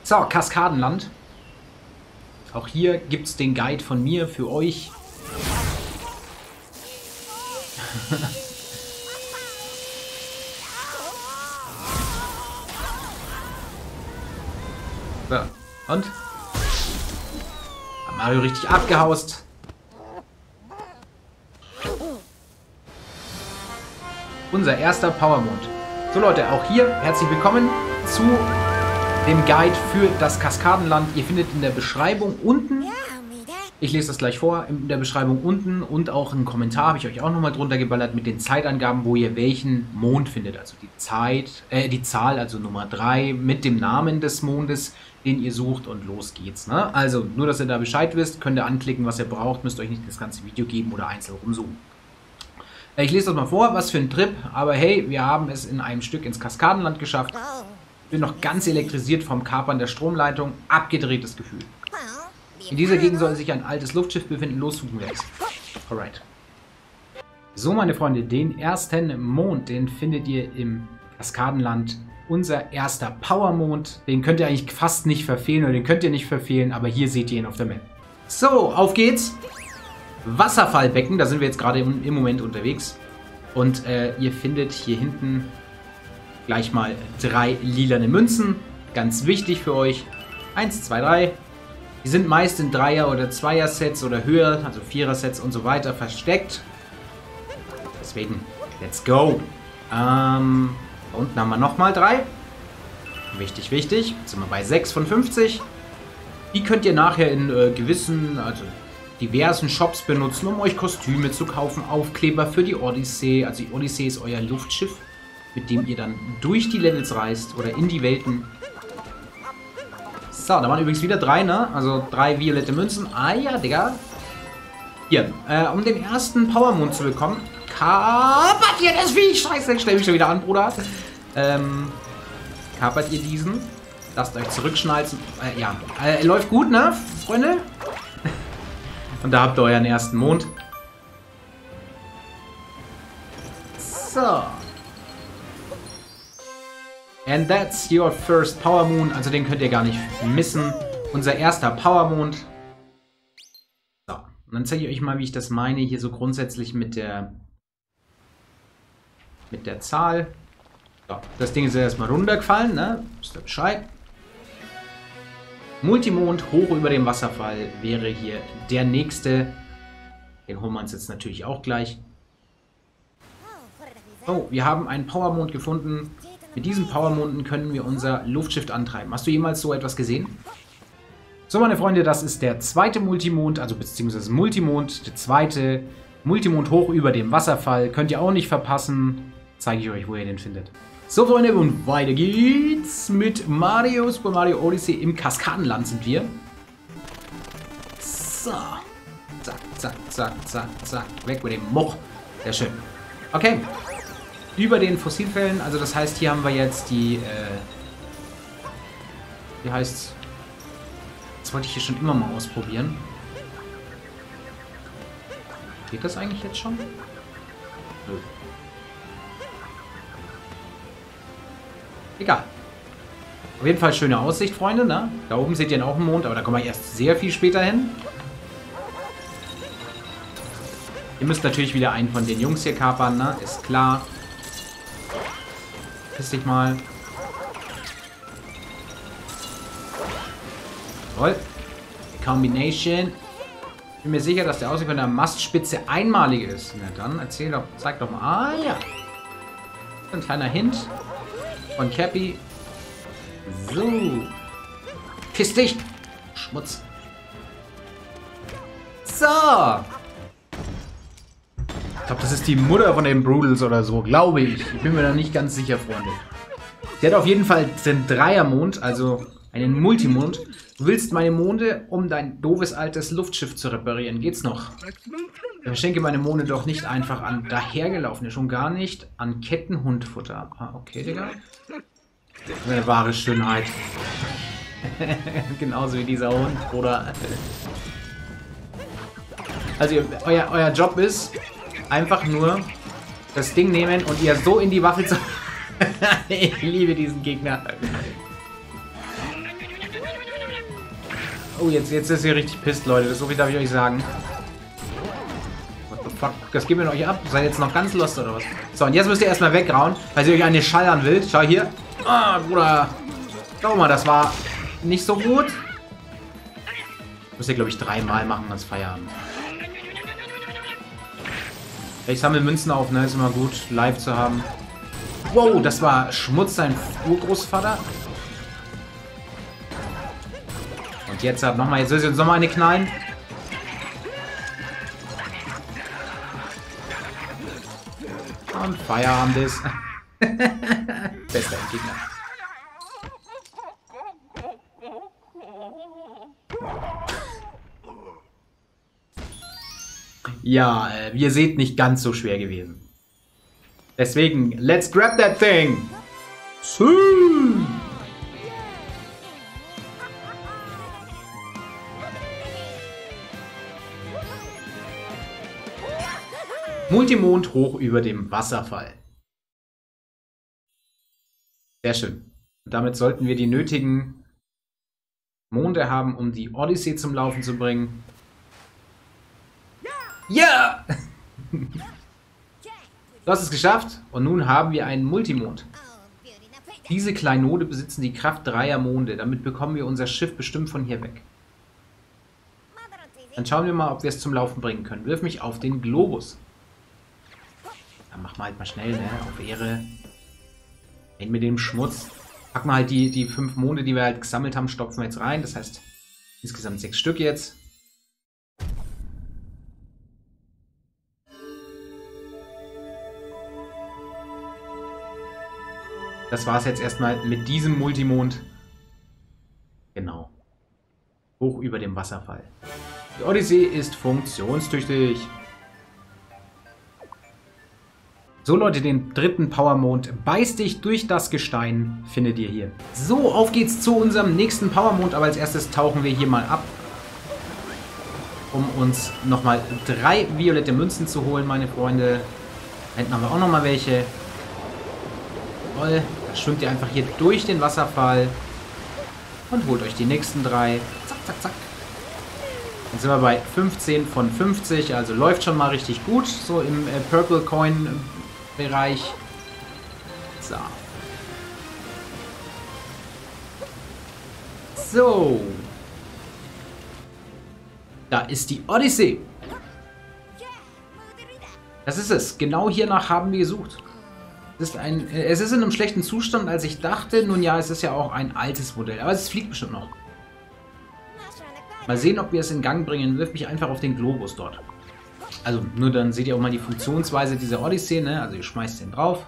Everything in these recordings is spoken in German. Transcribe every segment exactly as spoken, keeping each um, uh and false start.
So, Kaskadenland. Auch hier gibt es den Guide von mir für euch. So, und? Hat Mario richtig abgehaust. Unser erster Powermond. So Leute, auch hier herzlich willkommen zu dem Guide für das Kaskadenland. Ihr findet in der Beschreibung unten, ich lese das gleich vor, in der Beschreibung unten und auch einen Kommentar habe ich euch auch nochmal drunter geballert mit den Zeitangaben, wo ihr welchen Mond findet. Also die Zeit, äh, die Zahl, also Nummer drei mit dem Namen des Mondes, den ihr sucht, und los geht's. Ne? Also nur, dass ihr da Bescheid wisst, könnt ihr anklicken, was ihr braucht, müsst euch nicht das ganze Video geben oder einzeln rumsuchen. Ich lese das mal vor, was für ein Trip, aber hey, wir haben es in einem Stück ins Kaskadenland geschafft. Bin noch ganz elektrisiert vom Kapern der Stromleitung, abgedrehtes Gefühl. In dieser Gegend soll sich ein altes Luftschiff befinden, lossuchen wir es. Alright. So meine Freunde, den ersten Mond, den findet ihr im Kaskadenland. Unser erster Powermond, den könnt ihr eigentlich fast nicht verfehlen, oder den könnt ihr nicht verfehlen, aber hier seht ihr ihn auf der Map. So, auf geht's! Wasserfallbecken, da sind wir jetzt gerade im, im Moment unterwegs. Und äh, ihr findet hier hinten gleich mal drei lilane Münzen. Ganz wichtig für euch. Eins, zwei, drei. Die sind meist in Dreier- oder Zweier-Sets oder höher, also Vierer-Sets und so weiter versteckt. Deswegen, let's go. Ähm, unten haben wir nochmal drei. Wichtig, wichtig. Jetzt sind wir bei sechs von fünfzig. Die könnt ihr nachher in äh, gewissen, also diversen Shops benutzen, um euch Kostüme zu kaufen, Aufkleber für die Odyssee. Also die Odyssee ist euer Luftschiff, mit dem ihr dann durch die Levels reist oder in die Welten. So, da waren übrigens wieder drei, ne? Also drei violette Münzen. Ah ja, Digga. Hier, äh, um den ersten Powermond zu bekommen, kapert ihr das Viech. Scheiße, stell mich schon wieder an, Bruder. Ähm, kapert ihr diesen. Lasst euch zurückschnalzen. Äh, ja, äh, läuft gut, ne, Freunde? Und da habt ihr euren ersten Mond. So. And that's your first Power Moon. Also den könnt ihr gar nicht missen. Unser erster Power Mond. So. Und dann zeige ich euch mal, wie ich das meine. Hier so grundsätzlich mit der mit der Zahl. So. Das Ding ist ja erstmal runtergefallen, ne? Wisst ihr Bescheid? Multimond hoch über dem Wasserfall wäre hier der nächste. Den holen wir uns jetzt natürlich auch gleich. Oh, wir haben einen Powermond gefunden. Mit diesen Powermonden können wir unser Luftschiff antreiben. Hast du jemals so etwas gesehen? So, meine Freunde, das ist der zweite Multimond, also beziehungsweise Multimond, der zweite Multimond hoch über dem Wasserfall. Könnt ihr auch nicht verpassen. Zeige ich euch, wo ihr den findet. So, Freunde, und weiter geht's mit Mario, Super Mario Odyssey. Im Kaskadenland sind wir. So. Zack, zack, zack, zack, zack. Weg mit dem Moch. Sehr schön. Okay. Über den Fossilfällen, also das heißt, hier haben wir jetzt die, äh, wie heißt's? Das wollte ich hier schon immer mal ausprobieren. Geht das eigentlich jetzt schon? Nö. Egal. Auf jeden Fall schöne Aussicht, Freunde, ne? Da oben seht ihr auch einen Mond, aber da kommen wir erst sehr viel später hin. Ihr müsst natürlich wieder einen von den Jungs hier kapern, ne? Ist klar. Piss dich mal. Jawohl. Combination. Ich bin mir sicher, dass der Ausweg von der Mastspitze einmalig ist. Na dann, erzähl doch, zeig doch mal. Ah ja. Ein kleiner Hint von Cappy. So. Piss dich. Schmutz. So. Ich glaube, das ist die Mutter von den Brudels oder so, glaube ich. Ich bin mir da nicht ganz sicher, Freunde. Sie hat auf jeden Fall den Dreiermond, also einen Multimond. Du willst meine Monde, um dein doofes altes Luftschiff zu reparieren. Geht's noch? Ich verschenke meine Monde doch nicht einfach an dahergelaufene, schon gar nicht an Kettenhundfutter. Ah, okay, Digga. Eine wahre Schönheit. Genauso wie dieser Hund, Bruder. Also, euer, euer Job ist einfach nur das Ding nehmen und ihr so in die Waffe zu... Ich liebe diesen Gegner. Oh, jetzt, jetzt ist hier richtig pisst, Leute. Das so viel darf ich euch sagen. What the fuck? Das geben wir euch ab. Seid ihr jetzt noch ganz lost oder was? So, und jetzt müsst ihr erstmal weggrauen, weil sie euch eine schallern will. Schau hier. Ah, Bruder. Schau mal, das war nicht so gut. Müsst ihr, glaube ich, dreimal machen als Feierabend. Ich sammle Münzen auf, ne? Ist immer gut, live zu haben. Wow, das war Schmutz, sein Urgroßvater. Und jetzt hat nochmal, jetzt soll sie uns nochmal eine knallen. Und Feierabend ist. Bester Gegner. Ja, äh, wie ihr seht, nicht ganz so schwer gewesen. Deswegen, let's grab that thing! Sí. Multimond hoch über dem Wasserfall. Sehr schön. Und damit sollten wir die nötigen Monde haben, um die Odyssee zum Laufen zu bringen. Ja! Du hast es geschafft und nun haben wir einen Multimond. Diese Kleinode besitzen die Kraft dreier Monde. Damit bekommen wir unser Schiff bestimmt von hier weg. Dann schauen wir mal, ob wir es zum Laufen bringen können. Wirf mich auf den Globus. Dann machen wir halt mal schnell, ne? Auf Ehre. Hin mit dem Schmutz. Packen wir halt die, die fünf Monde, die wir halt gesammelt haben, stopfen wir jetzt rein. Das heißt, insgesamt sechs Stück jetzt. Das war es jetzt erstmal mit diesem Multimond. Genau. Hoch über dem Wasserfall. Die Odyssee ist funktionstüchtig. So Leute, den dritten Powermond, beiß dich durch das Gestein, findet ihr hier. So, auf geht's zu unserem nächsten Powermond, aber als erstes tauchen wir hier mal ab, um uns nochmal drei violette Münzen zu holen, meine Freunde. Da hinten haben wir auch nochmal welche. Toll, da schwimmt ihr einfach hier durch den Wasserfall und holt euch die nächsten drei. Zack, zack, zack. Dann sind wir bei fünfzehn von fünfzig, also läuft schon mal richtig gut, so im äh, Purple Coin Bereich. So. So. Da ist die Odyssee. Das ist es. Genau hiernach haben wir gesucht. Es ist, ein, es ist in einem schlechten Zustand, als ich dachte. Nun ja, es ist ja auch ein altes Modell. Aber es fliegt bestimmt noch. Mal sehen, ob wir es in Gang bringen. Wirf mich einfach auf den Globus dort. Also, nur dann seht ihr auch mal die Funktionsweise dieser Odyssee, ne? Also, ihr schmeißt den drauf.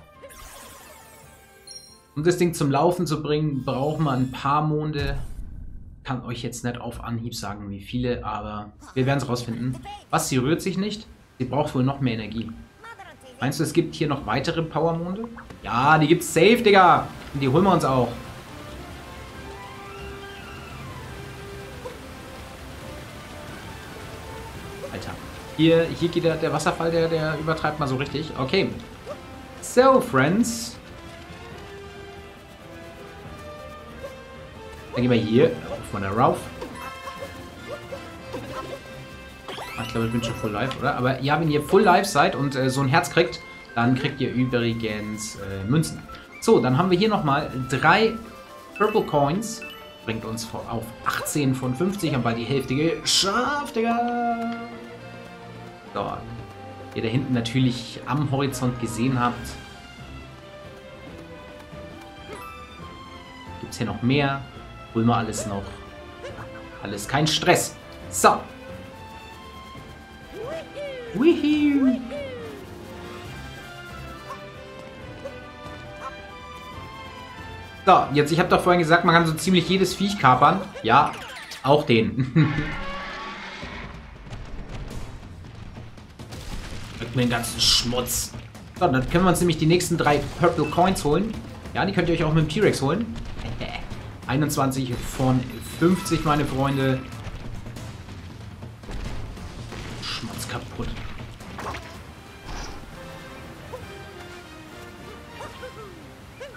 Um das Ding zum Laufen zu bringen, braucht man ein paar Monde. Kann euch jetzt nicht auf Anhieb sagen, wie viele, aber wir werden es rausfinden. Was, sie rührt sich nicht? Sie braucht wohl noch mehr Energie. Meinst du, es gibt hier noch weitere Powermonde? Ja, die gibt's safe, Digga. Und die holen wir uns auch. Alter. Hier, hier geht der, der Wasserfall, der, der übertreibt mal so richtig. Okay. So, Friends. Dann gehen wir hier von der rauf. Ich glaube, ich bin schon full live, oder? Aber ja, wenn ihr full live seid und äh, so ein Herz kriegt, dann kriegt ihr übrigens äh, Münzen. So, dann haben wir hier nochmal drei Purple Coins. Bringt uns auf achtzehn von fünfzig. Haben bald die Hälfte geschafft, Digga. So. Ihr da hinten natürlich am Horizont gesehen habt. Gibt es hier noch mehr? Holen wir alles noch. Alles kein Stress. So. Wihiu. So, jetzt, ich habe doch vorhin gesagt, man kann so ziemlich jedes Viech kapern. Ja, auch den. Mit mir den ganzen Schmutz. So, dann können wir uns nämlich die nächsten drei Purple Coins holen. Ja, die könnt ihr euch auch mit dem T-Rex holen. einundzwanzig von fünfzig, meine Freunde. Schmutz kaputt.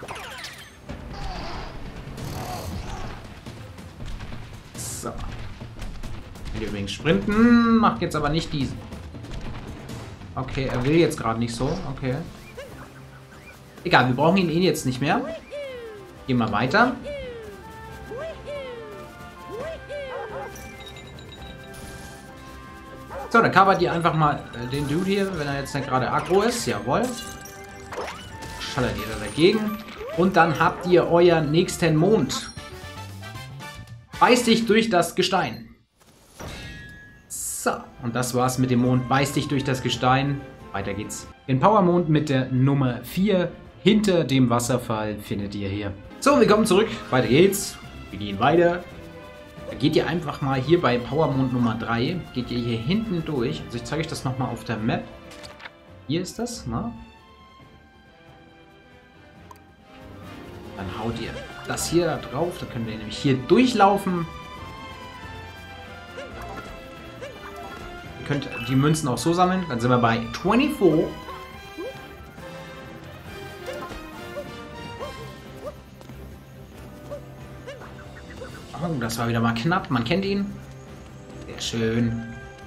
So. hier übrigens sprinten. Macht jetzt aber nicht diesen. Okay, er will jetzt gerade nicht so. Okay. Egal, wir brauchen ihn eh jetzt nicht mehr. Gehen wir weiter. So, dann covert ihr einfach mal äh, den Dude hier, wenn er jetzt nicht gerade aggro ist. Jawohl. Schallert ihr da dagegen. Und dann habt ihr euren nächsten Mond. Beiß dich durch das Gestein. So, und das war's mit dem Mond. Beiß dich durch das Gestein. Weiter geht's. Den Powermond mit der Nummer vier hinter dem Wasserfall findet ihr hier. So, willkommen zurück. Weiter geht's. Wir gehen weiter. Da geht ihr einfach mal hier bei Powermond Nummer drei. Geht ihr hier hinten durch. Also ich zeige euch das nochmal auf der Map. Hier ist das, ne? Dann haut ihr das hier da drauf. Da können wir nämlich hier durchlaufen. Ihr könnt die Münzen auch so sammeln. Dann sind wir bei vierundzwanzig. Oh, das war wieder mal knapp. Man kennt ihn. Sehr schön.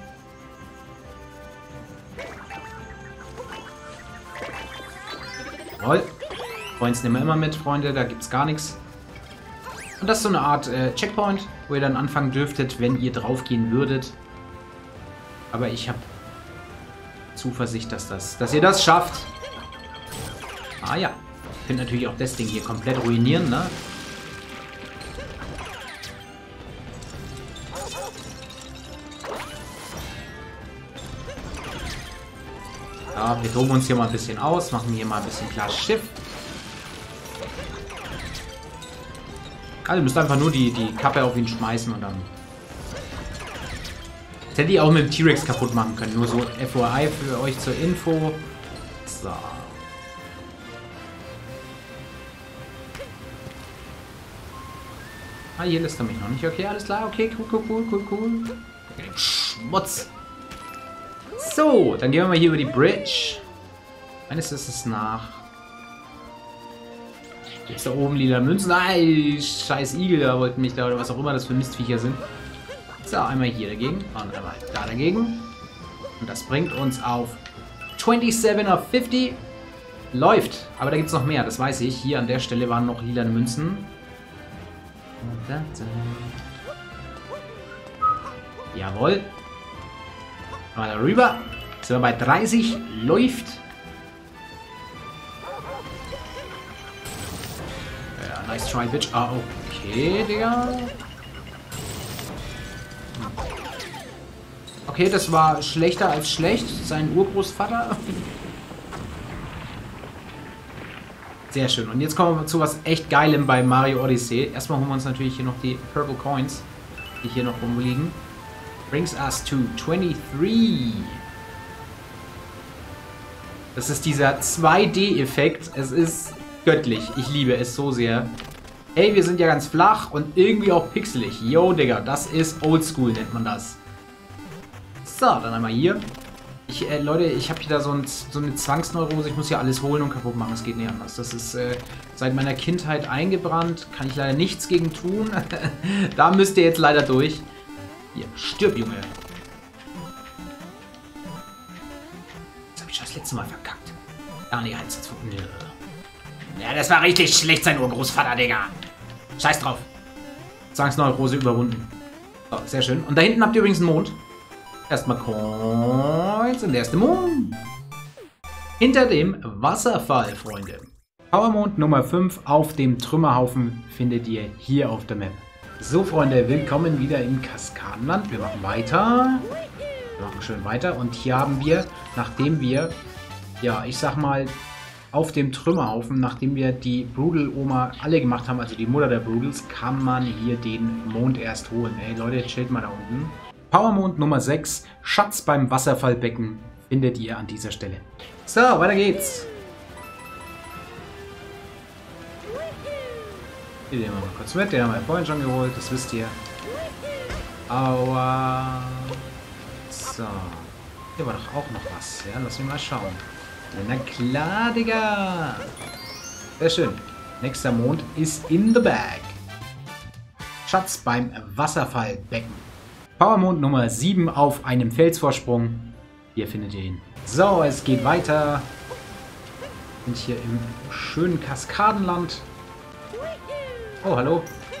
Jawohl. Points nehmen wir immer mit, Freunde. Da gibt es gar nichts. Und das ist so eine Art äh, Checkpoint, wo ihr dann anfangen dürftet, wenn ihr draufgehen würdet. Aber ich habe Zuversicht, dass, das, dass ihr das schafft. Ah ja. Ihr könnt natürlich auch das Ding hier komplett ruinieren, ne? Ja, wir toben uns hier mal ein bisschen aus, machen hier mal ein bisschen klares Schiff. Also ihr müsst einfach nur die, die Kappe auf ihn schmeißen und dann... Das hätte ich auch mit dem T-Rex kaputt machen können. Nur so F Y I für euch zur Info. So. Ah, hier lässt er mich noch nicht. Okay, alles klar. Okay, cool, cool, cool, cool, cool. Schmutz. So, dann gehen wir mal hier über die Bridge. Meines ist es nach... Jetzt da oben lila Münzen. Nein, scheiß Igel, da wollten mich da oder was auch immer das für Mistviecher sind. So, einmal hier dagegen und einmal da dagegen. Und das bringt uns auf siebenundzwanzig of fünfzig. Läuft. Aber da gibt es noch mehr, das weiß ich. Hier an der Stelle waren noch lila Münzen. Jawohl. Mal darüber. Sind wir bei dreißig. Läuft. Ja, nice try, bitch. Ah, okay, Digga. Okay, das war schlechter als schlecht. Sein Urgroßvater. Sehr schön. Und jetzt kommen wir zu was echt Geilem bei Mario Odyssey. Erstmal holen wir uns natürlich hier noch die Purple Coins, die hier noch rumliegen. Brings us to twenty-three. Das ist dieser zwei D-Effekt. Es ist göttlich. Ich liebe es so sehr. Ey, wir sind ja ganz flach und irgendwie auch pixelig. Yo, Digga, das ist Oldschool, nennt man das. So, dann einmal hier. Ich, äh, Leute, ich habe hier da so, ein, so eine Zwangsneurose. Ich muss hier alles holen und kaputt machen. Es geht nicht anders. Das ist äh, seit meiner Kindheit eingebrannt. Kann ich leider nichts gegen tun. Da müsst ihr jetzt leider durch. Hier, stirb, Junge. Das habe ich schon das letzte Mal verkackt. Ah, nee, eins, zwei, ja, das war richtig schlecht, sein Urgroßvater, Digga. Scheiß drauf. Zwangsneurose überwunden. So, sehr schön. Und da hinten habt ihr übrigens einen Mond. Erstmal Coins und der erste Mond. Hinter dem Wasserfall, Freunde. Powermond Nummer fünf auf dem Trümmerhaufen findet ihr hier auf der Map. So, Freunde, willkommen wieder im Kaskadenland. Wir machen weiter. Wir machen schön weiter. Und hier haben wir, nachdem wir, ja, ich sag mal, auf dem Trümmerhaufen, nachdem wir die Broodal-Oma alle gemacht haben, also die Mutter der Broodals, kann man hier den Mond erst holen. Ey, Leute, chillt mal da unten. Powermond Nummer sechs, Schatz beim Wasserfallbecken, findet ihr an dieser Stelle. So, weiter geht's. Den nehmen wir mal kurz mit, den haben wir vorhin schon geholt, das wisst ihr. Aua. So. Hier war doch auch noch was, ja, lass mich mal schauen. Na klar, Digga. Sehr schön. Nächster Mond ist in the bag. Schatz beim Wasserfallbecken. Powermond Nummer sieben auf einem Felsvorsprung. Hier findet ihr ihn. So, es geht weiter. Wir sind hier im schönen Kaskadenland. Oh, hallo.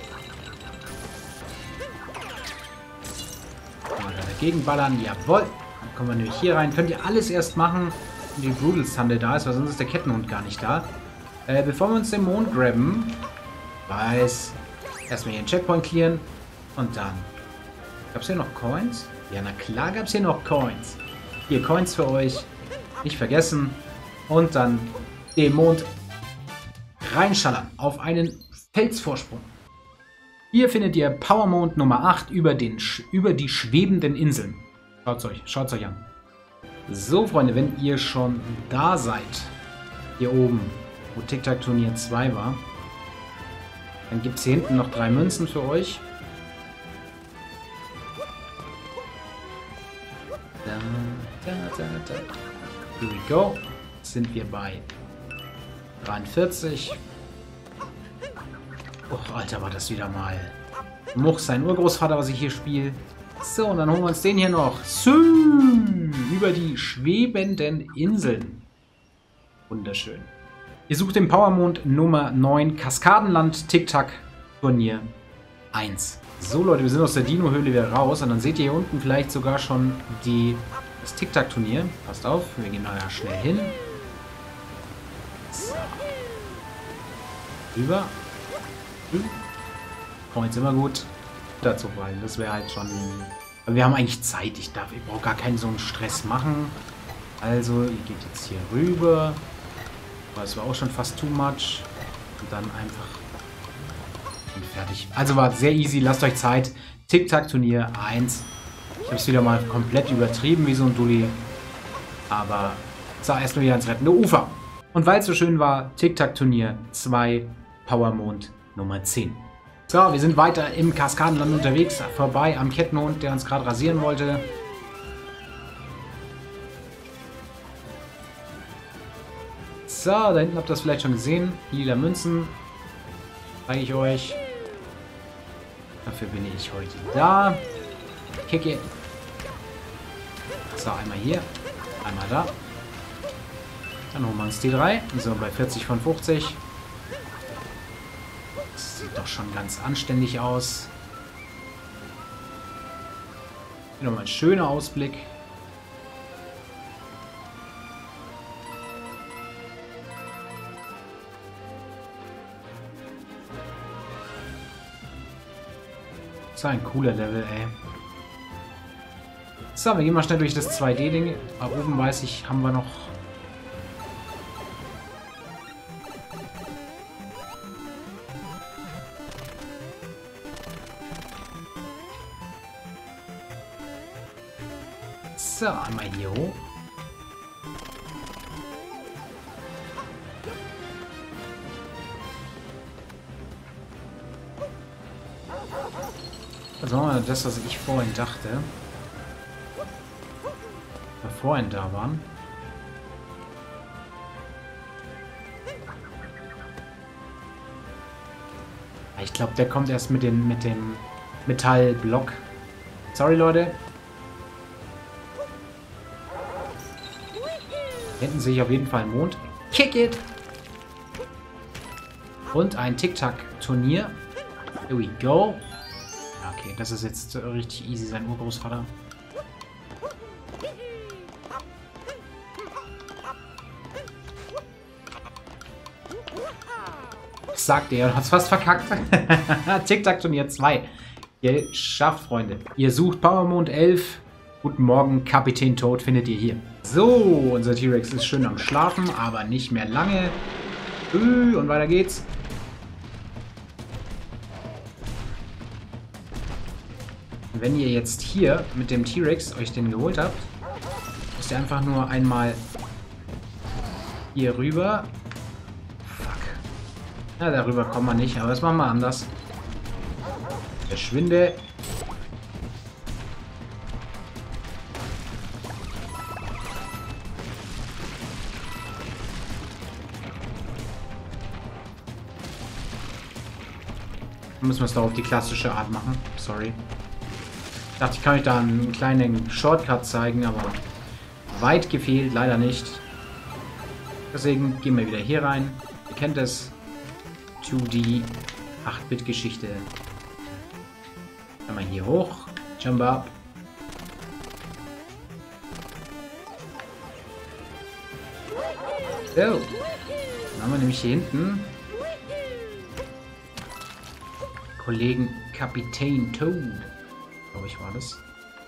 Mal dagegen ballern. Jawohl. Dann kommen wir nämlich hier rein. Könnt ihr alles erst machen, wenn die Brudelsande da ist, weil sonst ist der Kettenhund gar nicht da. Äh, bevor wir uns den Mond grabben, weiß, erstmal hier einen Checkpoint clearen und dann. Gab es hier noch Coins? Ja, na klar gab es hier noch Coins. Hier Coins für euch. Nicht vergessen. Und dann den Mond reinschallern auf einen Felsvorsprung. Hier findet ihr Powermond Nummer acht über, den, über die schwebenden Inseln. Schaut euch, schaut's euch an. So, Freunde, wenn ihr schon da seid, hier oben, wo Tic-Tac-Turnier zwei war, dann gibt es hier hinten noch drei Münzen für euch. Da, da, da, da. Here we go. Jetzt sind wir bei dreiundvierzig. Och, Alter, war das wieder mal. Much, sein Urgroßvater, was ich hier spiele. So, und dann holen wir uns den hier noch. So, über die schwebenden Inseln. Wunderschön. Ihr sucht den Powermond Nummer neun, Kaskadenland, Tic-Tac-Turnier eins. So, Leute, wir sind aus der Dino-Höhle wieder raus. Und dann seht ihr hier unten vielleicht sogar schon die, das Tic-Tac-Turnier. Passt auf, wir gehen da ja schnell hin. So. Rüber. Kommt jetzt immer gut dazu rein. Das wäre halt schon. Aber wir haben eigentlich Zeit. Ich darf, ich brauche gar keinen so einen Stress machen. Also, ihr geht jetzt hier rüber. Das war auch schon fast too much. Und dann einfach. Und fertig. Also war sehr easy. Lasst euch Zeit. Tic-Tac-Turnier eins. Ich habe es wieder mal komplett übertrieben, wie so ein Dulli. Aber so, erstmal wieder ans rettende Ufer. Und weil es so schön war, Tic-Tac-Turnier zwei, Powermond Nummer zehn. So, wir sind weiter im Kaskadenland unterwegs, vorbei am Kettenhund, der uns gerade rasieren wollte. So, da hinten habt ihr das vielleicht schon gesehen. Lila Münzen. Zeige ich euch. Dafür bin ich heute da. Kick it. So, einmal hier. Einmal da. Dann holen wir uns die drei. So, bei vierzig von fünfzig. Das sieht doch schon ganz anständig aus. Hier nochmal ein schöner Ausblick. Das war ein cooler Level, ey. So, wir gehen mal schnell durch das zwei D-Ding. Da oben, weiß ich, haben wir noch... So, einmal hier hoch. Also machen wir das, was ich vorhin dachte. Wir vorhin da waren. Ich glaube, der kommt erst mit, den, mit dem Metallblock. Sorry, Leute. Hinten sehe ich auf jeden Fall einen Mond. Kick it! Und ein Tic-Tac-Turnier. Here we go. Okay, das ist jetzt richtig easy, sein Urgroßvater. Was sagt er? Du hast fast verkackt. Tic-Tac-Turnier zwei. Geschafft, Freunde. Ihr sucht Powermond elf. Guten Morgen, Kapitän Toad findet ihr hier. So, unser T-Rex ist schön am Schlafen, aber nicht mehr lange. Und weiter geht's. Wenn ihr jetzt hier mit dem T-Rex euch den geholt habt, müsst ihr einfach nur einmal hier rüber. Fuck. Ja, darüber kommen wir nicht, aber das machen wir anders. Verschwinde. Müssen wir es da auf die klassische Art machen. Sorry. Ich dachte, ich kann euch da einen kleinen Shortcut zeigen, aber weit gefehlt, leider nicht. Deswegen gehen wir wieder hier rein. Ihr kennt es. zwei D acht Bit Geschichte. Einmal hier hoch. Jump up. So. Dann haben wir nämlich hier hinten Kollegen Kapitän Toad. Glaube ich, war das.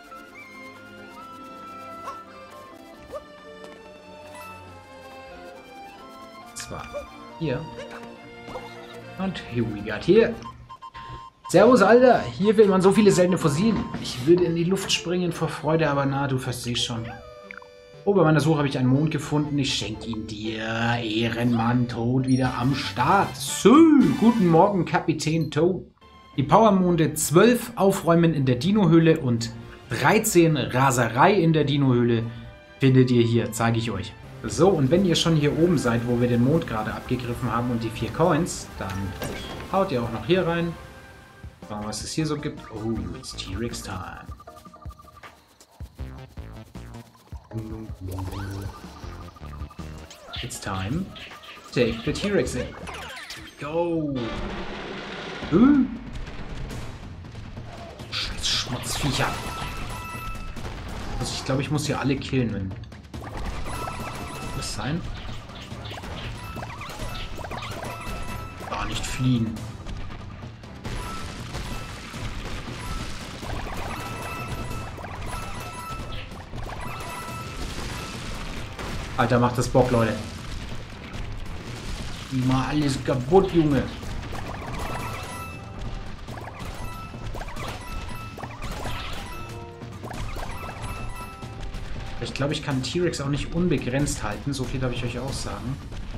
Das war hier. Und here we got here. Servus, Alter. Hier will man so viele seltene Fossilien. Ich würde in die Luft springen vor Freude, aber na, du verstehst schon. Oh, bei meiner Suche habe ich einen Mond gefunden. Ich schenke ihn dir. Ehrenmann Toad wieder am Start. So, guten Morgen, Kapitän Toad. Die Powermonde zwölf Aufräumen in der Dino-Höhle und dreizehn Raserei in der Dino-Höhle findet ihr hier, zeige ich euch. So, und wenn ihr schon hier oben seid, wo wir den Mond gerade abgegriffen haben und die vier Coins, dann haut ihr auch noch hier rein. Schauen wir, was es hier so gibt. Oh, it's T-Rex Time. It's time. Take the T-Rex in. Go. Hm? Scheiß Schmutzviecher. Also ich glaube, ich muss hier alle killen, wenn das sein. Gar nicht fliehen. Alter, macht das Bock, Leute. Mal alles kaputt, Junge. Ich glaube, ich kann T-Rex auch nicht unbegrenzt halten. So viel darf ich euch auch sagen.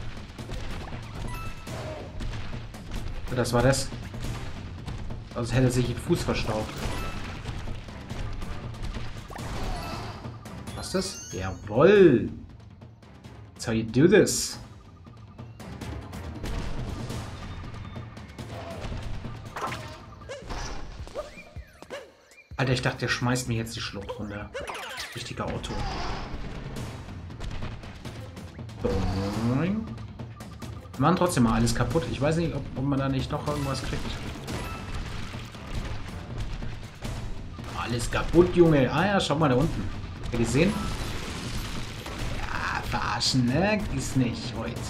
Das war das. Also hätte er sich den Fuß verstaucht. Was ist das? Jawoll. That's how you do this. Alter, ich dachte, der schmeißt mir jetzt die Schlucht runter. Richtiger Auto. Wir machen trotzdem mal alles kaputt. Ich weiß nicht, ob, ob man da nicht noch irgendwas kriegt. Alles kaputt, Junge. Ah ja, schau mal da unten. Habt ihr gesehen? Ja, verarschen, ne? Ist nicht heute.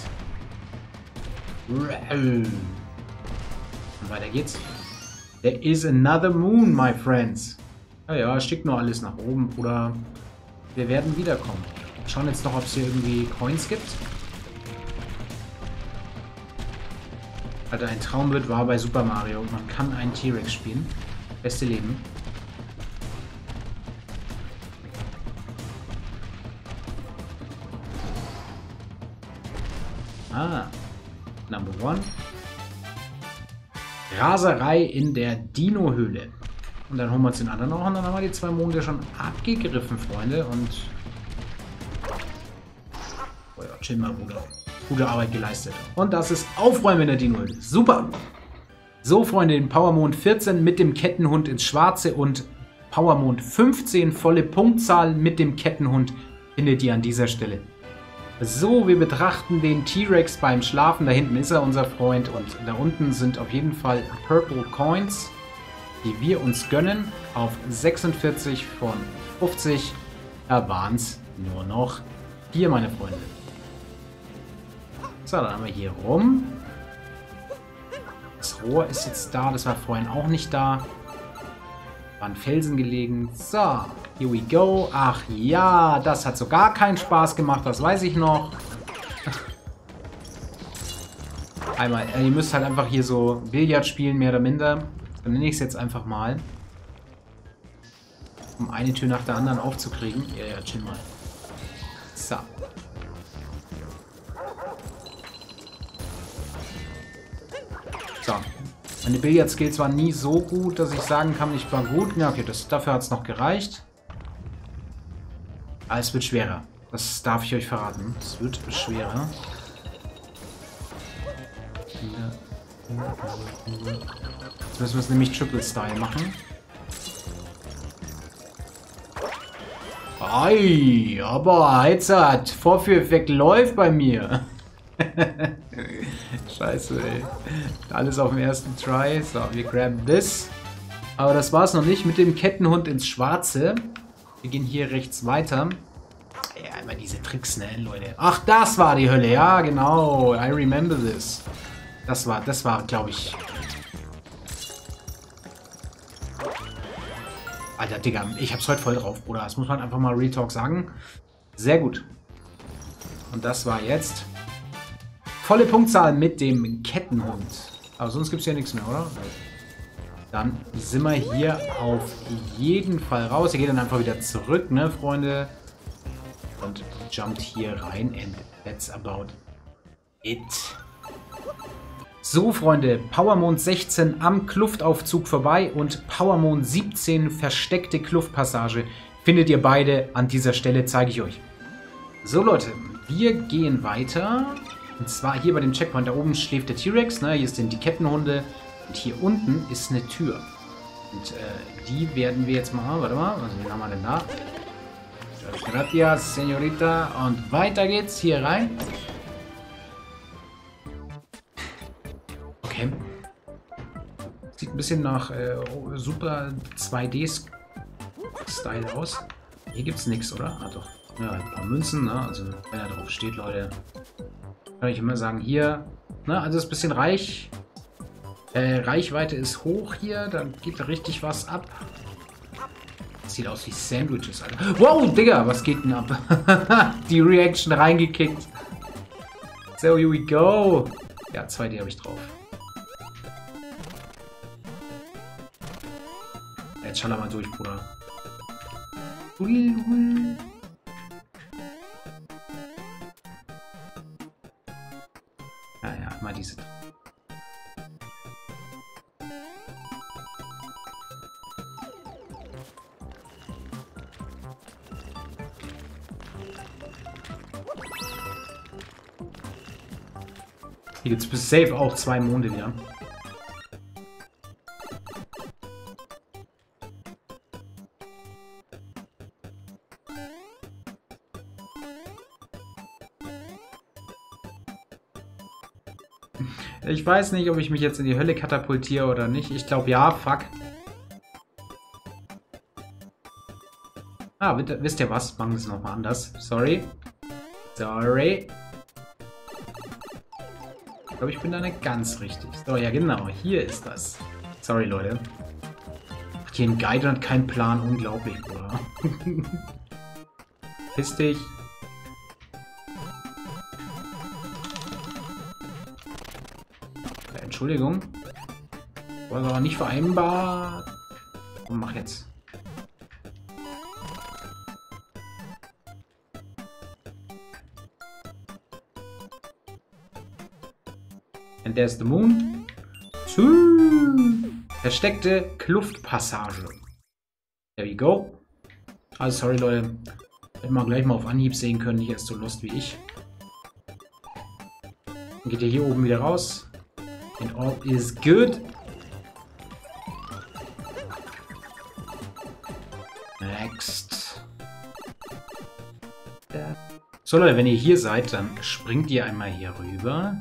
Und weiter geht's. There is another moon, my friends. Ja, ja, schickt nur alles nach oben, Bruder. Wir werden wiederkommen. Schauen jetzt noch, ob es hier irgendwie Coins gibt. Alter, ein Traum wird wahr bei Super Mario. Man kann einen T-Rex spielen. Beste Leben. Ah, Number One. Raserei in der Dino-Höhle. Und dann holen wir uns den anderen noch und dann haben wir die zwei Monde schon abgegriffen, Freunde. Und... Oh ja, chill mal, Bruder. Gute Arbeit geleistet. Und das ist Aufräumen in der Dino-Höhle. Super! So, Freunde, den Powermond vierzehn mit dem Kettenhund ins Schwarze und Powermond fünfzehn volle Punktzahl mit dem Kettenhund findet ihr an dieser Stelle. So, wir betrachten den T-Rex beim Schlafen. Da hinten ist er, unser Freund. Und da unten sind auf jeden Fall Purple Coins, die wir uns gönnen. Auf sechsundvierzig von fünfzig. Da waren es nur noch vier, meine Freunde. So, dann haben wir hier rum. Das Rohr ist jetzt da. Das war vorhin auch nicht da. Waren Felsen gelegen. So, here we go. Ach ja, das hat so gar keinen Spaß gemacht. Das weiß ich noch. Einmal, ihr müsst halt einfach hier so Billard spielen, mehr oder minder. Dann nenne ich es jetzt einfach mal. Um eine Tür nach der anderen aufzukriegen. Ja, ja, chill mal. So. So. Meine Billard-Skills waren nie so gut, dass ich sagen kann, ich war gut. Ja, okay, das, dafür hat es noch gereicht. Aber es wird schwerer. Das darf ich euch verraten. Es wird schwerer. Jetzt müssen wir es nämlich Triple Style machen. Ei, aber Heizert, Vorführeffekt läuft bei mir. Scheiße, ey. Alles auf dem ersten Try. So, wir graben das. Aber das war es noch nicht mit dem Kettenhund ins Schwarze. Wir gehen hier rechts weiter. Ja, immer diese Tricks, ne, Leute. Ach, das war die Hölle. Ja, genau. I remember this. Das war, das war, glaube ich... Alter, Digga, ich hab's heute voll drauf, Bruder. Das muss man einfach mal Real Talk sagen. Sehr gut. Und das war jetzt volle Punktzahl mit dem Kettenhund. Aber sonst gibt's ja nichts mehr, oder? Dann sind wir hier auf jeden Fall raus. Ihr geht dann einfach wieder zurück, ne, Freunde? Und jumpt hier rein. And that's about it. So, Freunde, Powermond sechzehn am Kluftaufzug vorbei und Powermond siebzehn versteckte Kluftpassage findet ihr beide an dieser Stelle, zeige ich euch. So, Leute, wir gehen weiter. Und zwar hier bei dem Checkpoint. Da oben schläft der T-Rex, ne? Hier sind die Kettenhunde. Und hier unten ist eine Tür. Und äh, die werden wir jetzt mal... Warte mal, was haben wir denn da? Gracias, Señorita. Und weiter geht's hier rein. Okay. Sieht ein bisschen nach äh, super zwei D-Style aus. Hier gibt's nichts, oder? Ah, doch. Ja, ein paar Münzen, ne? Also, wenn da drauf steht, Leute, kann ich immer sagen, hier, ne? Also, ist ein bisschen reich. Äh, Reichweite ist hoch hier. Da geht da richtig was ab. Das sieht aus wie Sandwiches, Alter. Wow, Digga, was geht denn ab? Die Reaction reingekickt. So, here we go. Ja, zwei D habe ich drauf. Jetzt schaller mal durch, Bruder. Hui, hui. Ja, ja, mal diese. Hier gibt es bis safe auch zwei Monde wieder. Ich weiß nicht, ob ich mich jetzt in die Hölle katapultiere oder nicht. Ich glaube ja, fuck. Ah, wisst ihr was? Machen wir es nochmal anders. Sorry. Sorry. Ich glaube, ich bin da nicht ganz richtig. So, ja genau, hier ist das. Sorry, Leute. Macht hier ein Guide und kein Plan. Unglaublich, oder? Piss dich. Entschuldigung. War aber nicht vereinbar. Und mach jetzt. And there's the moon. Versteckte Kluftpassage. There we go. Also sorry, Leute. Hätten wir gleich mal auf Anhieb sehen können. Nicht erst so lost wie ich. Dann geht ihr hier oben wieder raus. And all is good. Next. So Leute, wenn ihr hier seid, dann springt ihr einmal hier rüber.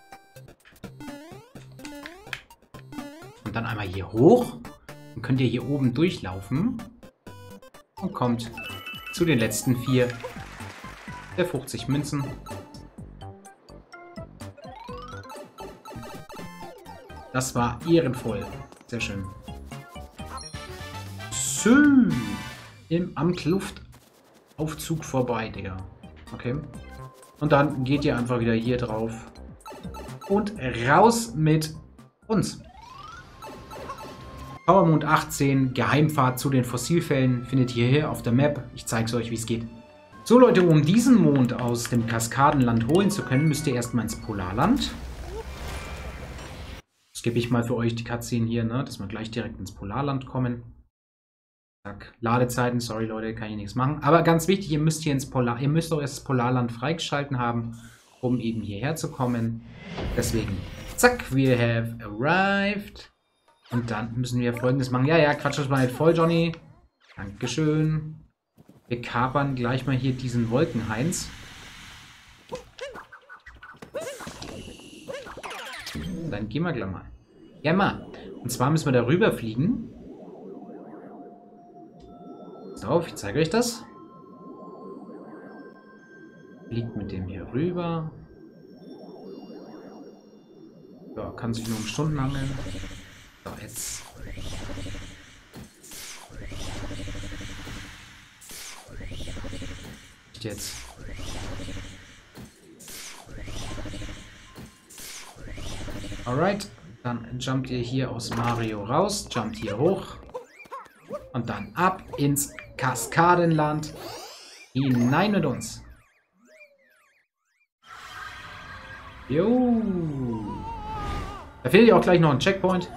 Und dann einmal hier hoch. Dann könnt ihr hier oben durchlaufen. Und kommt zu den letzten vier der fünfzig Münzen. Das war ehrenvoll. Sehr schön. So. Im, am Kluftaufzug vorbei, Digga. Okay. Und dann geht ihr einfach wieder hier drauf. Und raus mit uns. Powermond achtzehn, Geheimfahrt zu den Fossilfällen, findet ihr hier auf der Map. Ich zeige es euch, wie es geht. So Leute, um diesen Mond aus dem Kaskadenland holen zu können, müsst ihr erstmal ins Polarland. Skippe ich mal für euch die Cutscene hier, ne, dass wir gleich direkt ins Polarland kommen. Zack. Ladezeiten, sorry Leute, kann ich nichts machen. Aber ganz wichtig, ihr müsst hier ins Polar, ihr müsst auch erst das Polarland freigeschalten haben, um eben hierher zu kommen. Deswegen, zack, we have arrived. Und dann müssen wir Folgendes machen. Ja, ja, quatsch das mal nicht voll, Johnny. Dankeschön. Wir kapern gleich mal hier diesen Wolkenhains. Dann gehen wir gleich mal. Ja, mal. Und zwar müssen wir da rüber fliegen. So, ich zeige euch das. Fliegt mit dem hier rüber. So, kann sich nur um Stunden handeln. So, jetzt. Jetzt. Alright, dann jumpt ihr hier aus Mario raus, jumpt hier hoch und dann ab ins Kaskadenland hinein mit uns. Jo. Da fehlt ja auch gleich noch ein Checkpoint.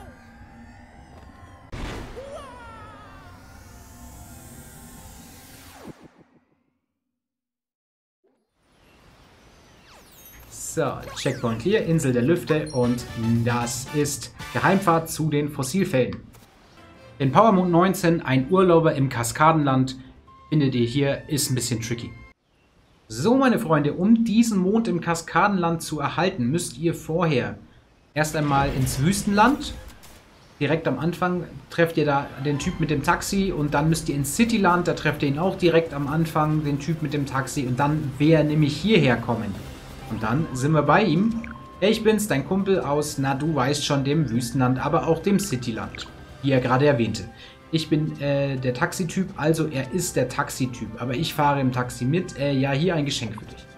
So, Checkpoint hier, Insel der Lüfte und das ist Geheimfahrt zu den Fossilfelden. In Power Mode neunzehn, ein Urlauber im Kaskadenland, findet ihr hier, ist ein bisschen tricky. So, meine Freunde, um diesen Mond im Kaskadenland zu erhalten, müsst ihr vorher erst einmal ins Wüstenland. Direkt am Anfang trefft ihr da den Typ mit dem Taxi und dann müsst ihr ins Cityland, da trefft ihr ihn auch direkt am Anfang, den Typ mit dem Taxi und dann wäre nämlich hierher kommen. Und dann sind wir bei ihm. Ich bin's, dein Kumpel aus, na du weißt schon, dem Wüstenland, aber auch dem Cityland, wie er gerade erwähnte. Ich bin äh, der Taxityp, also er ist der Taxityp, aber ich fahre im Taxi mit. Äh, ja, hier ein Geschenk für dich.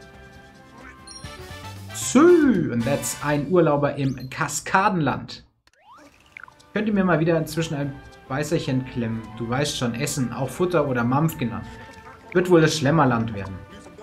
So, und that's ein Urlauber im Kaskadenland. Könnt ihr mir mal wieder inzwischen ein Weißerchen klemmen? Du weißt schon, Essen, auch Futter oder Mampf genannt. Wird wohl das Schlemmerland werden.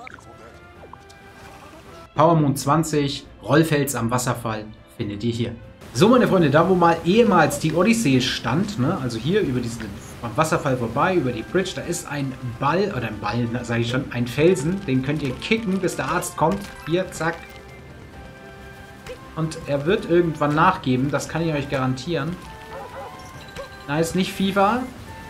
Power Mond zwanzig, Rollfels am Wasserfall, findet ihr hier. So, meine Freunde, da wo mal ehemals die Odyssee stand, ne, also hier über diesen Wasserfall vorbei, über die Bridge, da ist ein Ball, oder ein Ball, sage ich schon, ein Felsen, den könnt ihr kicken, bis der Arzt kommt. Hier, zack. Und er wird irgendwann nachgeben, das kann ich euch garantieren. Nice, nicht FIFA.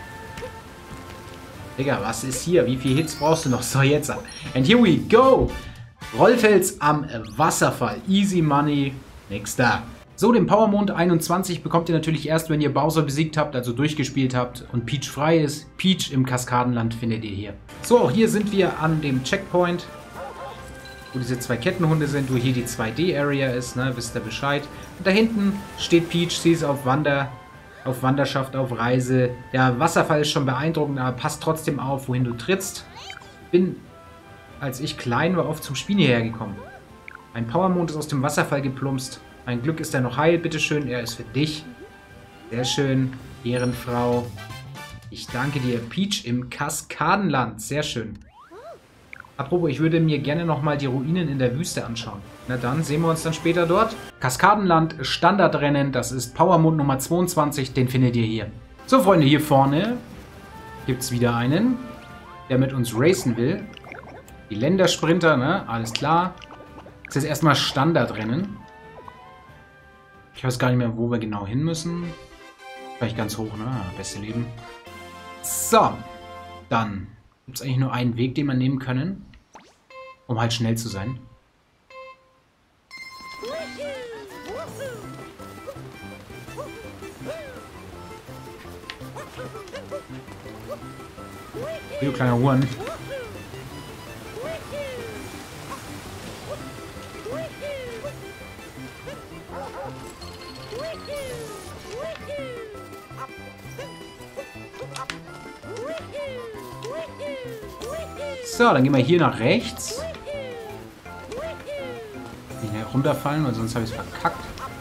Digga, was ist hier? Wie viele Hits brauchst du noch? So, jetzt. And here we go! Rollfels am Wasserfall. Easy Money. Nächster. So, den Power Mond einundzwanzig bekommt ihr natürlich erst, wenn ihr Bowser besiegt habt, also durchgespielt habt und Peach frei ist. Peach im Kaskadenland findet ihr hier. So, auch hier sind wir an dem Checkpoint, wo diese zwei Kettenhunde sind, wo hier die zwei D Area ist, ne, wisst ihr Bescheid. Und da hinten steht Peach, sie ist auf Wander, auf Wanderschaft, auf Reise. Der Wasserfall ist schon beeindruckend, aber passt trotzdem auf, wohin du trittst. Bin... Als ich klein war, oft zum Spielen hierher gekommen. Ein Powermond ist aus dem Wasserfall geplumpst. Ein Glück ist er noch heil, bitteschön. Er ist für dich. Sehr schön, Ehrenfrau. Ich danke dir, Peach im Kaskadenland. Sehr schön. Apropos, ich würde mir gerne nochmal die Ruinen in der Wüste anschauen. Na dann, sehen wir uns dann später dort. Kaskadenland, Standardrennen, das ist Powermond Nummer zweiundzwanzig, den findet ihr hier. So, Freunde, hier vorne gibt es wieder einen, der mit uns racen will. Die Ländersprinter, ne? Alles klar. Das ist jetzt erstmal Standardrennen. Ich weiß gar nicht mehr, wo wir genau hin müssen. Vielleicht ganz hoch, ne? Beste Leben. So. Dann gibt es eigentlich nur einen Weg, den wir nehmen können, um halt schnell zu sein. Wie du kleiner Huren. So, dann gehen wir hier nach rechts. Nicht mehr runterfallen, weil sonst habe ich es verkackt.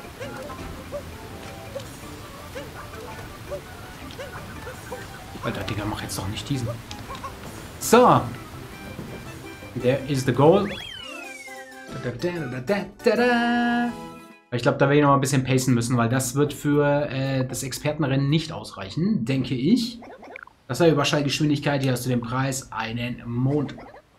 Alter, Digga, mach jetzt doch nicht diesen. So. There is the goal. Ich glaube, da werde ich noch ein bisschen pacen müssen, weil das wird für äh, das Expertenrennen nicht ausreichen, denke ich. Das war Überschallgeschwindigkeit, hier hast du den Preis, einen Mond.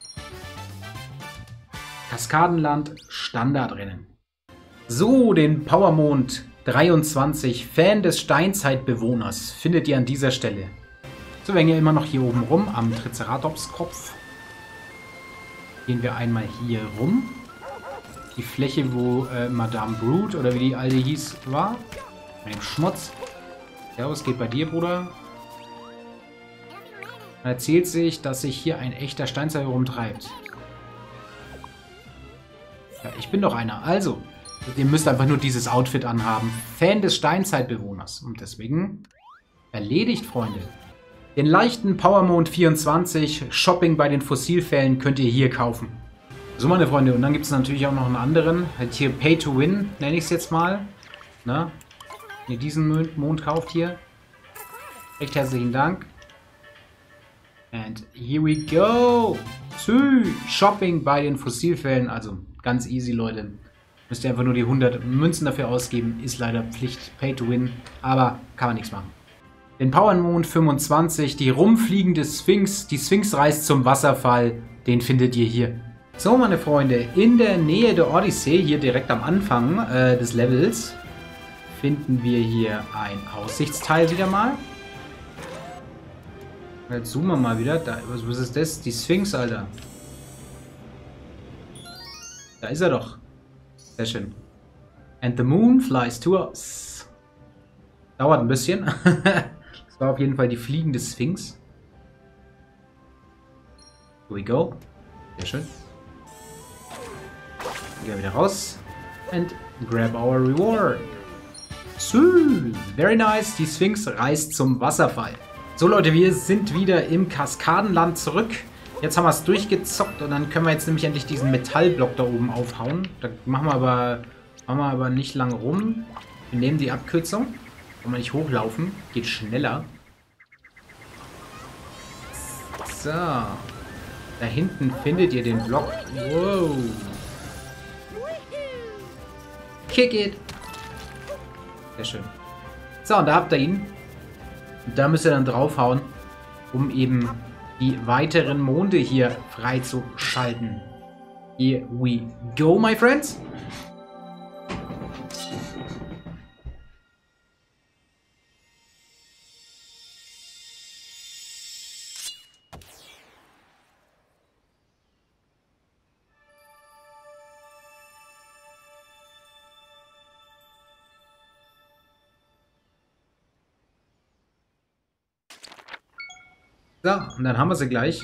Kaskadenland, Standardrennen. So, den Powermond dreiundzwanzig, Fan des Steinzeitbewohners, findet ihr an dieser Stelle. So, wir hängen ja immer noch hier oben rum am Triceratops-Kopf. Gehen wir einmal hier rum. Die Fläche, wo äh, Madame Brute oder wie die alte hieß, war. Mit dem Schmutz. Ja, was geht bei dir, Bruder? Man erzählt sich, dass sich hier ein echter Steinzeit rumtreibt. Ja, ich bin doch einer. Also, ihr müsst einfach nur dieses Outfit anhaben. Fan des Steinzeitbewohners. Und deswegen erledigt, Freunde. Den leichten Powermond vierundzwanzig Shopping bei den Fossilfällen könnt ihr hier kaufen. So, meine Freunde. Und dann gibt es natürlich auch noch einen anderen. Halt hier Pay to Win, nenne ich es jetzt mal. Na? Wenn ihr diesen Mond kauft hier. Recht herzlichen Dank. And here we go. Sü, Shopping bei den Fossilfällen. Also ganz easy, Leute. Müsst ihr einfach nur die hundert Münzen dafür ausgeben. Ist leider Pflicht. Pay to Win. Aber kann man nichts machen. Den Powermond fünfundzwanzig. Die rumfliegende Sphinx. Die Sphinx reist zum Wasserfall. Den findet ihr hier. So, meine Freunde. In der Nähe der Odyssee, hier direkt am Anfang äh, des Levels, finden wir hier ein Aussichtsteil wieder mal. Jetzt zoomen wir mal wieder. Da, was, was ist das? Die Sphinx, Alter. Da ist er doch. Sehr schön. And the moon flies to us. Dauert ein bisschen. Das war auf jeden Fall die fliegende Sphinx. Here we go. Sehr schön. Gehen wir wieder raus. And grab our reward. So, very nice. Die Sphinx reist zum Wasserfall. So, Leute, wir sind wieder im Kaskadenland zurück. Jetzt haben wir es durchgezockt und dann können wir jetzt nämlich endlich diesen Metallblock da oben aufhauen. Da machen wir aber, machen wir aber nicht lange rum. Wir nehmen die Abkürzung. Wollen wir nicht hochlaufen. Geht schneller. So. Da hinten findet ihr den Block. Wow. Kick it. Sehr schön. So, und da habt ihr ihn. Und da müsst ihr dann draufhauen, um eben die weiteren Monde hier freizuschalten. Here we go, my friends. So, und dann haben wir sie gleich.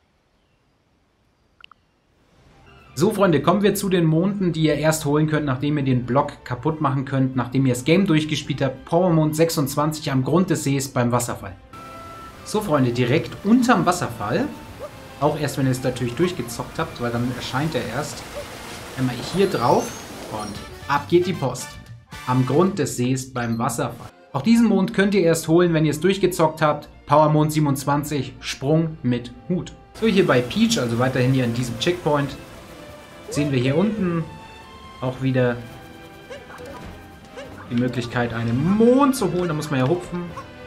So, Freunde, kommen wir zu den Monden, die ihr erst holen könnt, nachdem ihr den Block kaputt machen könnt, nachdem ihr das Game durchgespielt habt. Powermond sechsundzwanzig am Grund des Sees beim Wasserfall. So, Freunde, direkt unterm Wasserfall. Auch erst, wenn ihr es natürlich durchgezockt habt, weil dann erscheint er erst. Einmal hier drauf und ab geht die Post. Am Grund des Sees beim Wasserfall. Auch diesen Mond könnt ihr erst holen, wenn ihr es durchgezockt habt. Powermond siebenundzwanzig, Sprung mit Hut. So, hier bei Peach, also weiterhin hier an diesem Checkpoint, sehen wir hier unten auch wieder die Möglichkeit, einen Mond zu holen. Da muss man ja hupfen.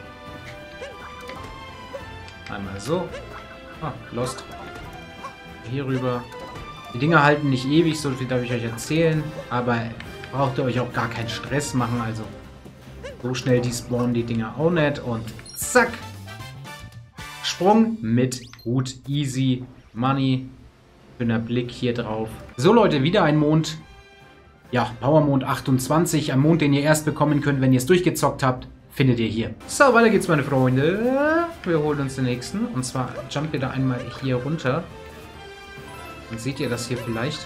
Einmal so. Ah, lost. Hier rüber. Die Dinger halten nicht ewig, so viel darf ich euch erzählen. Aber braucht ihr euch auch gar keinen Stress machen. Also so schnell die spawnen die Dinger auch nicht. Und zack. Sprung mit Hut. Easy Money. Schöner Blick hier drauf. So, Leute, wieder ein Mond. Ja, Powermond achtundzwanzig. Ein Mond, den ihr erst bekommen könnt, wenn ihr es durchgezockt habt. Findet ihr hier. So, weiter geht's, meine Freunde. Wir holen uns den nächsten. Und zwar jumpt ihr da einmal hier runter. Dann seht ihr das hier vielleicht.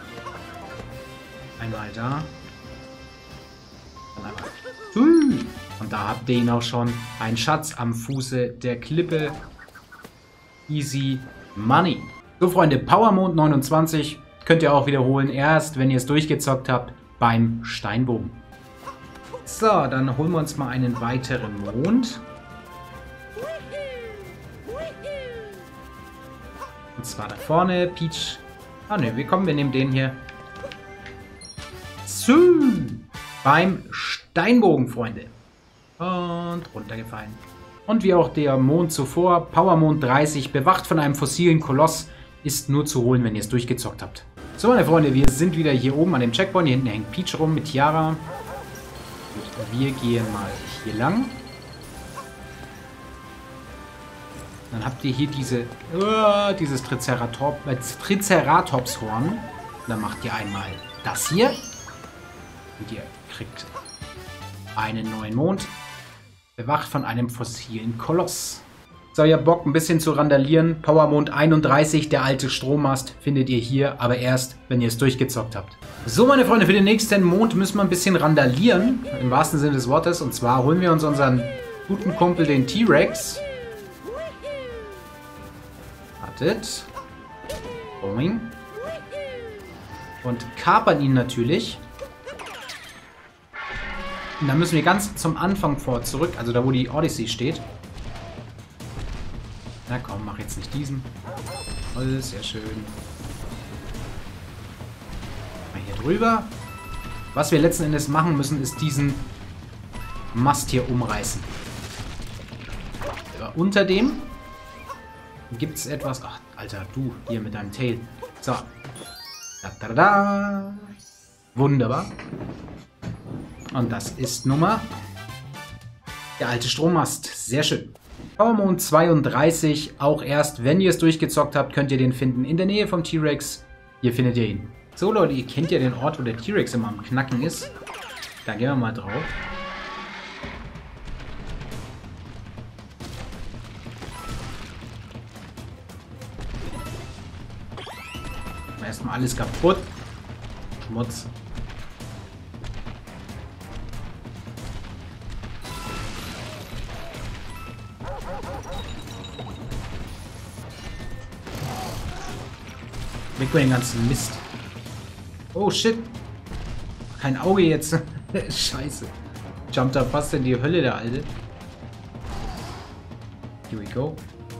Einmal da. Dann einmal. Und da habt ihr ihn auch schon. Ein Schatz am Fuße der Klippe. Easy Money. So, Freunde, Powermond neunundzwanzig könnt ihr auch wiederholen. Erst, wenn ihr es durchgezockt habt, beim Steinbogen. So, dann holen wir uns mal einen weiteren Mond. Und zwar da vorne, Peach. Ah ne, wir kommen, wir nehmen den hier. So, beim Steinbogen, Freunde. Und runtergefallen. Und wie auch der Mond zuvor, Powermond dreißig, bewacht von einem fossilen Koloss, ist nur zu holen, wenn ihr es durchgezockt habt. So, meine Freunde, wir sind wieder hier oben an dem Checkpoint. Hier hinten hängt Peach rum mit Tiara. Und wir gehen mal hier lang. Und da habt ihr ihn auch schon. Ein Schatz am Fuße der Klippe. Easy Money. So, Freunde, Powermond neunundzwanzig könnt ihr auch wiederholen. Erst, wenn ihr es durchgezockt habt, beim Steinbogen. So, dann haben wir sie gleich. So, wir gehen mal hier lang. Dann habt ihr hier diese, uh, dieses Triceratop, äh, Triceratopshorn. Dann macht ihr einmal das hier. Und ihr kriegt einen neuen Mond. Bewacht von einem fossilen Koloss. So, ihr habt Bock ein bisschen zu randalieren. Powermond einunddreißig, der alte Strommast, findet ihr hier, aber erst, wenn ihr es durchgezockt habt. So, meine Freunde, für den nächsten Mond müssen wir ein bisschen randalieren, im wahrsten Sinne des Wortes. Und zwar holen wir uns unseren guten Kumpel, den T-Rex. Wartet. Boing. Und kapern ihn natürlich. Und dann müssen wir ganz zum Anfang vor zurück, also da, wo die Odyssey steht. Na komm, mach jetzt nicht diesen. Toll, sehr schön. Mal hier drüber. Was wir letzten Endes machen müssen, ist diesen Mast hier umreißen. Aber unter dem gibt es etwas... Ach, Alter, du hier mit deinem Tail. So. Da, da, da. Wunderbar. Und das ist Nummer... Der alte Strommast. Sehr schön. Powermond zweiunddreißig, auch erst, wenn ihr es durchgezockt habt, könnt ihr den finden in der Nähe vom T-Rex. Hier findet ihr ihn. So Leute, ihr kennt ja den Ort, wo der T-Rex immer am Knacken ist. Da gehen wir mal drauf. Erstmal alles kaputt. Schmutz. Weg mit dem ganzen Mist. Oh shit. Kein Auge jetzt. Scheiße. Jumpt da fast in die Hölle, der Alte. Here we go.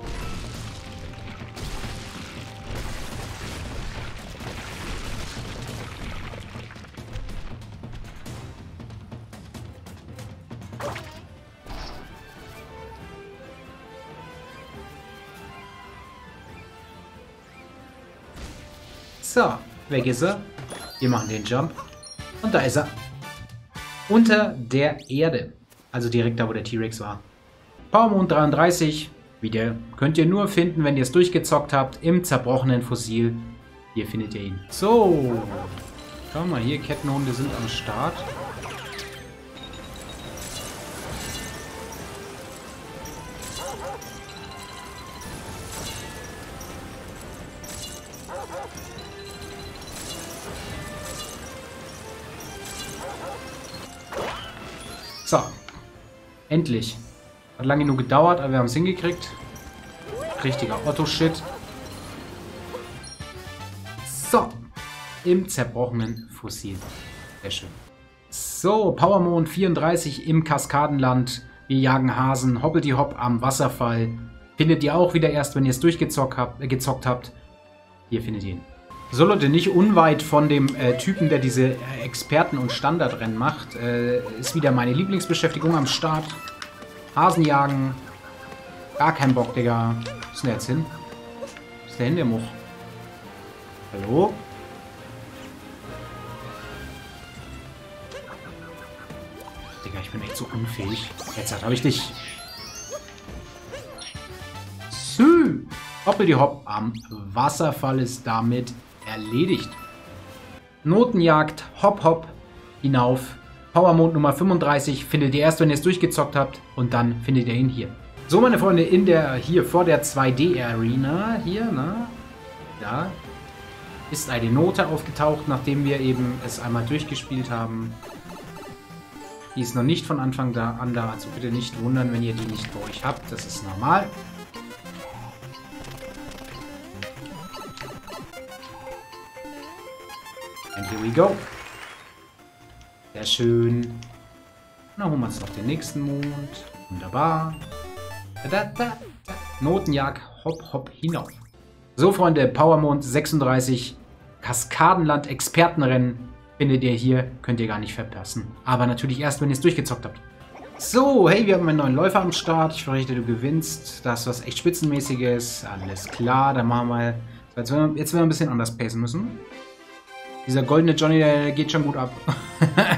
So, weg ist er. Wir machen den Jump. Und da ist er. Unter der Erde. Also direkt da, wo der T-Rex war. Powermond dreiunddreißig. Wieder könnt ihr nur finden, wenn ihr es durchgezockt habt. Im zerbrochenen Fossil. Hier findet ihr ihn. So. Schau mal hier, Kettenhunde sind am Start. So, endlich. Hat lange genug gedauert, aber wir haben es hingekriegt. Richtiger Otto-Shit. So, im zerbrochenen Fossil. Sehr schön. So, Powermond vierunddreißig im Kaskadenland. Wir jagen Hasen, hoppelti hopp am Wasserfall. Findet ihr auch wieder erst, wenn ihr es durchgezockt habt, äh, gezockt habt. Hier findet ihr ihn. So Leute, nicht unweit von dem äh, Typen, der diese äh, Experten- und Standardrennen macht, äh, ist wieder meine Lieblingsbeschäftigung am Start. Hasen jagen. Gar kein Bock, Digga. Wo ist denn der jetzt hin? Wo ist der hin, der Much? Hallo? Digga, ich bin echt so unfähig. Jetzt habe ich dich. Sü. Hoppeldi hopp am Wasserfall ist damit erledigt. Notenjagd, hopp hopp, hinauf. Powermond Nummer fünfunddreißig findet ihr erst, wenn ihr es durchgezockt habt. Und dann findet ihr ihn hier. So, meine Freunde, in der, hier vor der zwei D Arena, hier, ne? Da ist eine Note aufgetaucht, nachdem wir eben es einmal durchgespielt haben. Die ist noch nicht von Anfang an da, also bitte nicht wundern, wenn ihr die nicht bei euch habt. Das ist normal. And here we go. Sehr schön. Dann holen wir uns noch den nächsten Mond. Wunderbar. Da, da, da. Notenjagd, hopp, hopp, hinauf. So, Freunde, Powermond sechsunddreißig, Kaskadenland Expertenrennen findet ihr hier. Könnt ihr gar nicht verpassen. Aber natürlich erst, wenn ihr es durchgezockt habt. So, hey, wir haben einen neuen Läufer am Start. Ich verrichte, du gewinnst. Das ist was echt Spitzenmäßiges. Alles klar, dann machen wir... Jetzt werden wir, jetzt werden wir ein bisschen anders pacen müssen. Dieser goldene Johnny, der geht schon gut ab. Okay,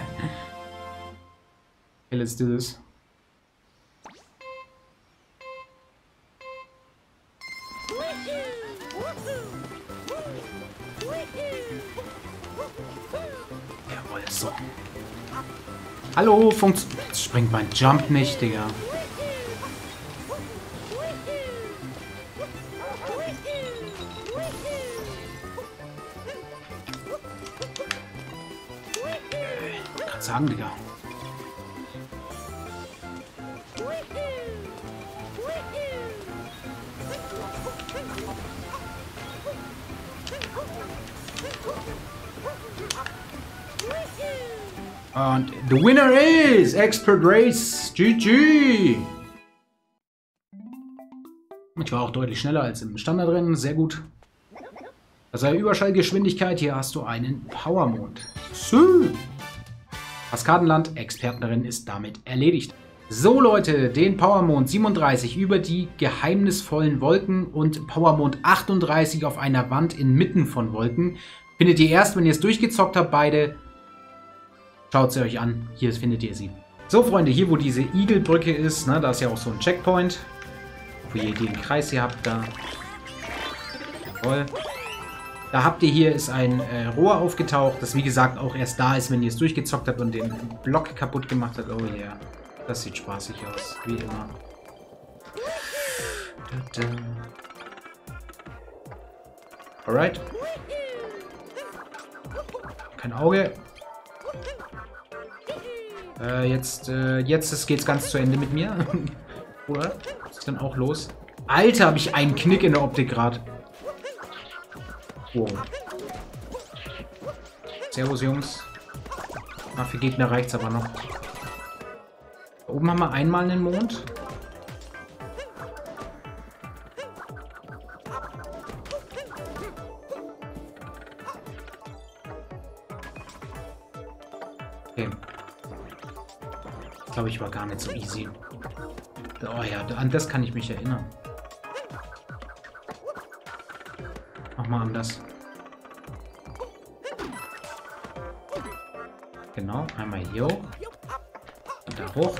let's do this. Jawohl, so. Hallo, funktioniert. Jetzt springt mein Jump nicht, Digga. Ich kann sagen, Digga. Und the winner is Expert Race. G G. Ich war auch deutlich schneller als im Standardrennen. Sehr gut. Das war Überschallgeschwindigkeit. Hier hast du einen Powermond. So. Kaskadenland Expertenrennen ist damit erledigt. So Leute, den Powermond siebenunddreißig über die geheimnisvollen Wolken und Powermond achtunddreißig auf einer Wand inmitten von Wolken findet ihr erst, wenn ihr es durchgezockt habt, beide. Schaut sie euch an, hier findet ihr sie. So Freunde, hier wo diese Igelbrücke ist, ne, da ist ja auch so ein Checkpoint. Wo ihr den Kreis hier habt, da. Jawohl. Da habt ihr hier, ist ein äh, Rohr aufgetaucht, das wie gesagt auch erst da ist, wenn ihr es durchgezockt habt und den Block kaputt gemacht habt. Oh ja, yeah. Das sieht spaßig aus, wie immer. Alright. Kein Auge. Äh, jetzt, äh, jetzt geht's ganz zu Ende mit mir. Oder? Was ist denn auch los? Alter, habe ich einen Knick in der Optik gerade. Wow. Servus, Jungs. Ah, für Gegner reicht's aber noch. Da oben haben wir einmal einen Mond. Okay. Glaube ich, war gar nicht so easy. Oh ja, an das kann ich mich erinnern. Mach mal anders. Genau, einmal hier hoch. Und da hoch.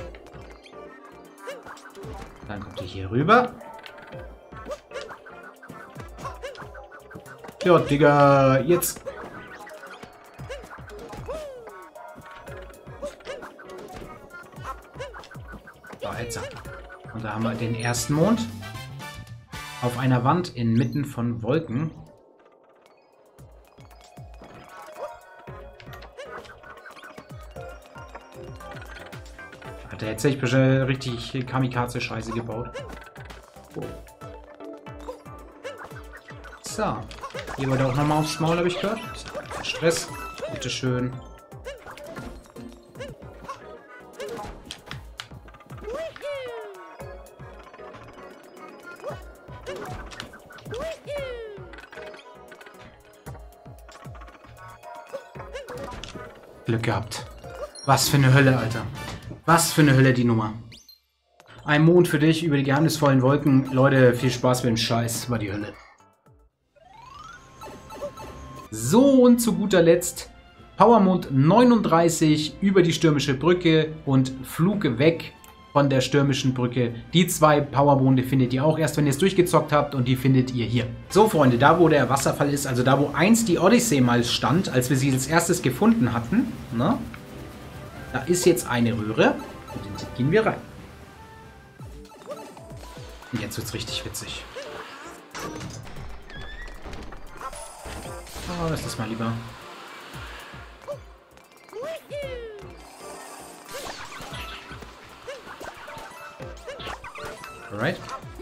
Dann kommt ihr hier rüber. Ja, Digga, jetzt. So, jetzt. Und da haben wir den ersten Mond. Auf einer Wand inmitten von Wolken. Hat er jetzt echt richtig Kamikaze-Scheiße gebaut. Oh. So. Hier wollte auch nochmal aufs Maul, habe ich gehört. Stress. Bitteschön. Glück gehabt. Was für eine Hölle, Alter. Was für eine Hölle, die Nummer. Ein Mond für dich über die geheimnisvollen Wolken. Leute, viel Spaß mit dem Scheiß. War die Hölle. So, und zu guter Letzt Powermond neununddreißig über die stürmische Brücke und Flug weg von der stürmischen Brücke. Die zwei Powermonde findet ihr auch erst, wenn ihr es durchgezockt habt, und die findet ihr hier. So Freunde, da wo der Wasserfall ist, also da wo einst die Odyssey mal stand, als wir sie als erstes gefunden hatten, ne? Da ist jetzt eine Röhre und in die gehen wir rein. Und jetzt wird es richtig witzig. Oh, das ist mal lieber. Alright.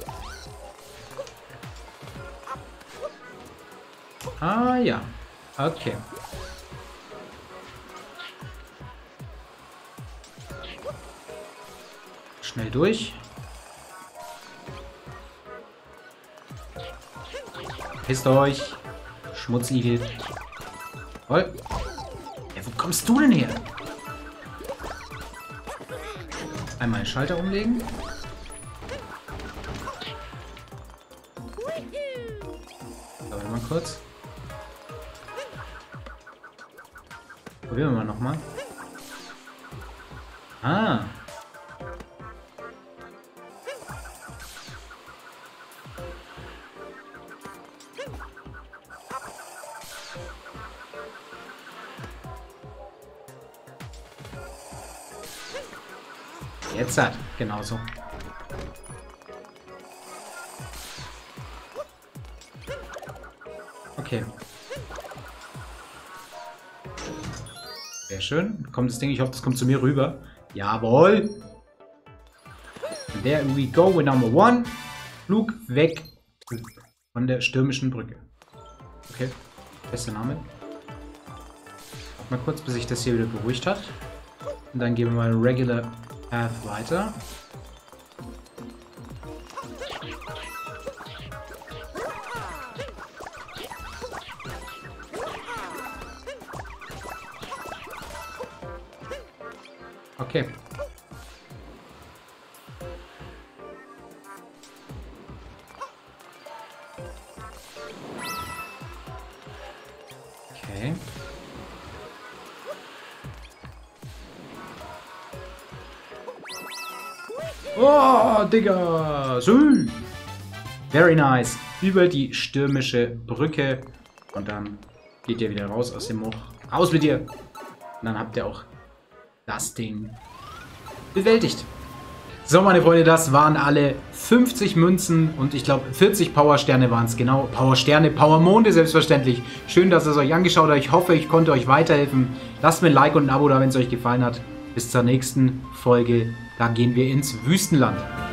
Ah ja. Okay. Schnell durch. Pisst euch. Schmutzigel. Voll. Ja, wo kommst du denn her? Einmal den Schalter umlegen. Warte mal kurz. Probieren wir mal nochmal. Ah. Jetzt hat. Genauso. Okay. Sehr schön. Kommt das Ding, ich hoffe, das kommt zu mir rüber. Jawohl. And there we go with number one. Flug weg von der stürmischen Brücke. Okay. Bester Name. Mal kurz, bis sich das hier wieder beruhigt hat. Und dann gehen wir mal Regular Path weiter. Okay. Okay. Oh, Digga! So. Very nice. Über die stürmische Brücke. Und dann geht ihr wieder raus aus dem Moch. Raus mit dir! Und dann habt ihr auch das Ding bewältigt. So, meine Freunde, das waren alle fünfzig Münzen und ich glaube vierzig Powersterne waren es genau. Powersterne, Powermonde selbstverständlich. Schön, dass ihr es euch angeschaut habt. Ich hoffe, ich konnte euch weiterhelfen. Lasst mir ein Like und ein Abo da, wenn es euch gefallen hat. Bis zur nächsten Folge. Da gehen wir ins Wüstenland.